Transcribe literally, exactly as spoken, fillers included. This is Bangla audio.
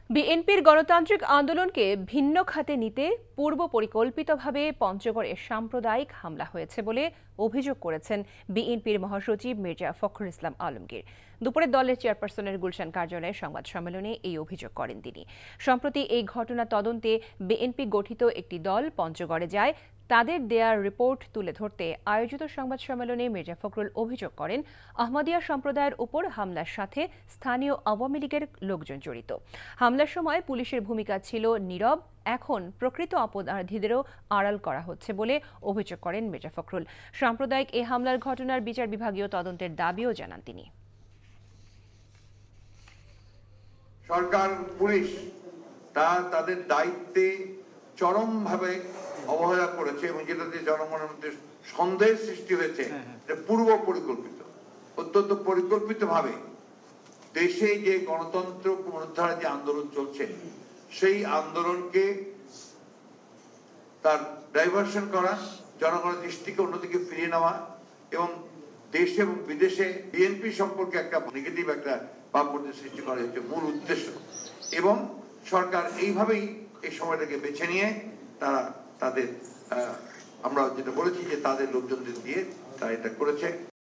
বিএনপির গণতান্ত্রিক আন্দোলনকে ভিন্ন খাতে নিতে পূর্ব পরিকল্পিতভাবে পঞ্চগড়ে সাম্প্রদায়িক হামলা হয়েছে বলে অভিযোগ করেছেন বিএনপির মহাসচিব মির্জা ফখরুল ইসলাম আলমগীর। দুপুরে দলের চেয়ারপারসনের গুলশান কার্যালয়ে সংবাদ সম্মেলনে এই অভিযোগ করেন তিনি। সম্প্রতি এই ঘটনা তদন্তে বিএনপি গঠিত একটি দল পঞ্চগড়ে যায়। তাদের দেয়া রিপোর্ট তুলে ধরতে আয়োজিত সংবাদ সম্মেলনে মির্জা ফখরুল অভিযোগ করেন, আহমদিয়া সম্প্রদায়ের উপর হামলার সাথে স্থানীয় আওয়ামী লীগের লোকজন জড়িত। হামলার সময় পুলিশের ভূমিকা ছিল নীরব, এখন প্রকৃত অপরাধীদেরও আড়াল করা হচ্ছে বলে অভিযোগ করেন মির্জা ফখরুল। সাম্প্রদায়িক এই হামলার ঘটনার বিচার বিভাগীয় তদন্তের দাবিও জানান তিনি। সরকার পুলিশ তা তাদের দায়িত্বে চরমভাবে অবহেলা করেছে এবং যেটাতে জনগণের মধ্যে সন্দেহের সৃষ্টি হয়েছে, পূর্ব পরিকল্পিত অত্যন্ত পরিকল্পিত ভাবে দেশে যে গণতন্ত্র পুনরুদ্ধারের যে আন্দোলন চলছে সেই আন্দোলনকে তার ডাইভার্সন করা, জনগণের দৃষ্টিকে অন্যদিকে ফিরিয়ে নেওয়া এবং দেশে এবং বিদেশে বিএনপি সম্পর্কে একটা নেগেটিভ একটা ভাবমূর্তি সৃষ্টি করা হচ্ছে মূল উদ্দেশ্য। এবং সরকার এইভাবেই এই সময়টাকে বেছে নিয়ে তারা তাদের আমরা যেটা বলেছি যে তাদের লোকজনদের দিয়ে তারা এটা করেছে।